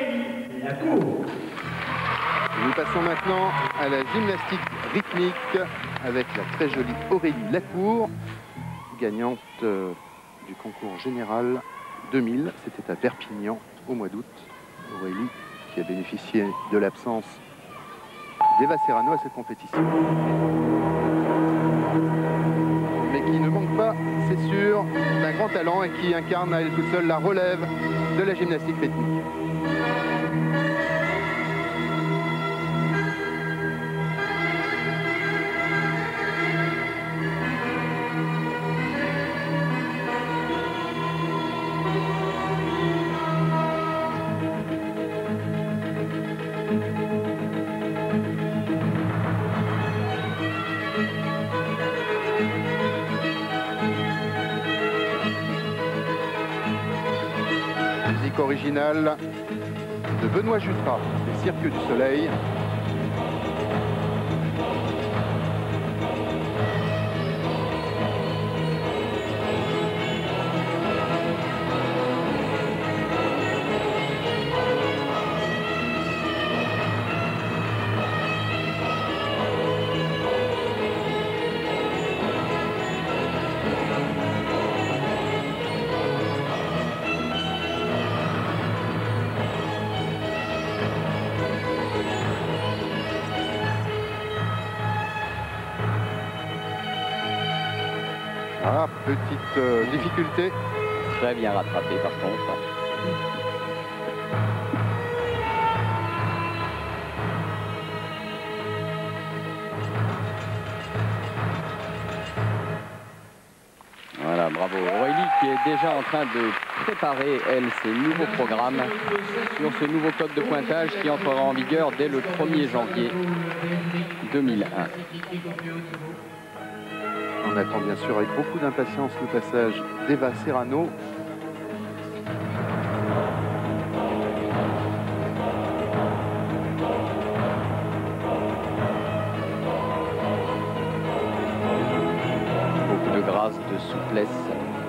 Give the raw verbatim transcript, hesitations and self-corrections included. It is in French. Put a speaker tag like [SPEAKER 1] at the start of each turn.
[SPEAKER 1] Aurélie Lacour.
[SPEAKER 2] Nous passons maintenant à la gymnastique rythmique avec la très jolie Aurélie Lacour, gagnante euh, du concours général deux mille. C'était à Perpignan au mois d'août. Aurélie qui a bénéficié de l'absence d'Eva Serrano à cette compétition. Mais qui ne manque pas, c'est sûr, d'un grand talent et qui incarne à elle toute seule la relève de la gymnastique rythmique. Musique originale de Benoît Jutras, les Cirques du Soleil. Ah, petite euh, difficulté.
[SPEAKER 3] Très bien rattrapé par contre. Voilà, bravo. Aurélie qui est déjà en train de préparer, elle, ses nouveaux programmes sur ce nouveau code de pointage qui entrera en vigueur dès le premier janvier deux mille un.
[SPEAKER 2] On attend bien sûr avec beaucoup d'impatience le passage d'Eva Serrano.
[SPEAKER 3] Beaucoup de grâce, de souplesse.